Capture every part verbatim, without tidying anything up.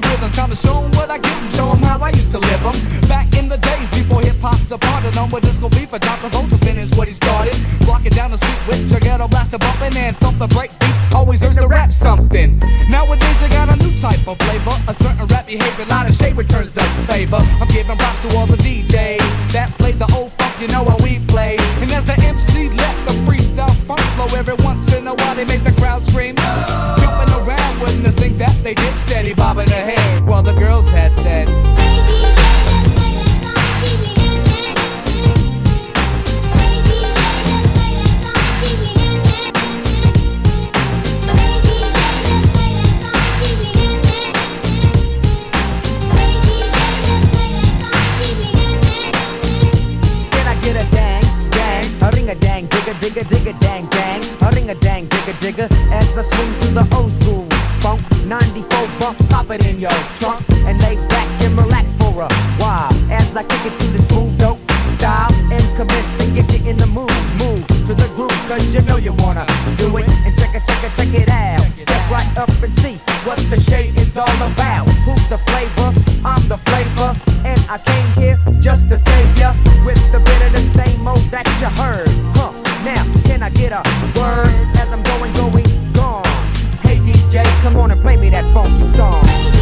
rhythm. Time to show 'em what I give 'em, show 'em how I used to live 'em. Back in the days before hip-hop's a part of them, with disco fever, Johnson Volta finish what he started. Rocking down the street with your ghetto blaster bumping and thumping break beats, always urge to rap something. Nowadays you got a new type of flavor, a certain rap behavior, lot of shade returns the favor. I'm giving props to all the D Js that played the old funk, you know how we play. And as the M C let the freestyle funk flow, every once in a while they make the crowd scream, jumping around, wouldn't you think that they did, steady bobbing their head while the girls had said, dang, digga, digga, digga, dang, dang. A ring a dang, digga, digga. As I swing to the old school funk, ninety-four bump, pop it in your trunk and lay back and relax for a while. As I kick it to the smooth dope style and commence to get you in the mood. Move to the groove, cause you know you wanna do it. And check it, check it, check it out. Step right up and see what the shade is all about. Who's the flavor? I'm the flavor. And I came here just to save ya with the bit of the same old that you heard. Huh, now can I get a word as I'm going, going, gone? Hey D J, come on and play me that funky song.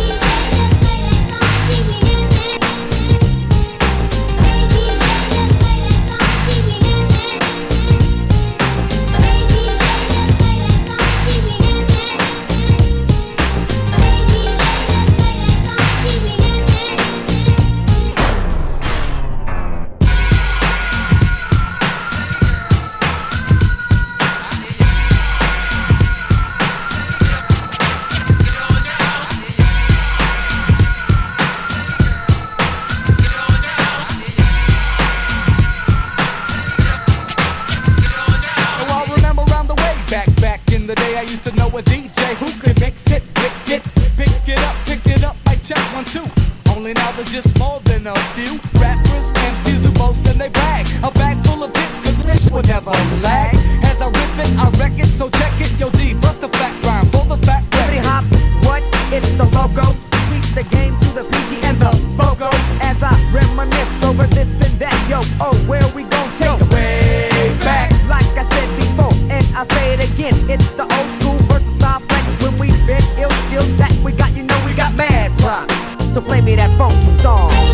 The day I used to know a D J who could mix it, zip, zip, pick it up, pick it up like check one, two. Only now there's just more than a few rappers, M Cs who boast and they brag. A bag full of hits, cause this would never lag. As I rip it, I wreck it, so check it, yo D, bust the fat rhyme, pull the fat record. Hop, what? It's the logo. Beat the game to the P G and the Bogos. As I reminisce over this and that, yo, oh, where we gon' take it? Way back. Like I said before, and I say it again, it's the old school versus style flex. When we been ill skills that we got, you know we got mad props. So play me that funky song.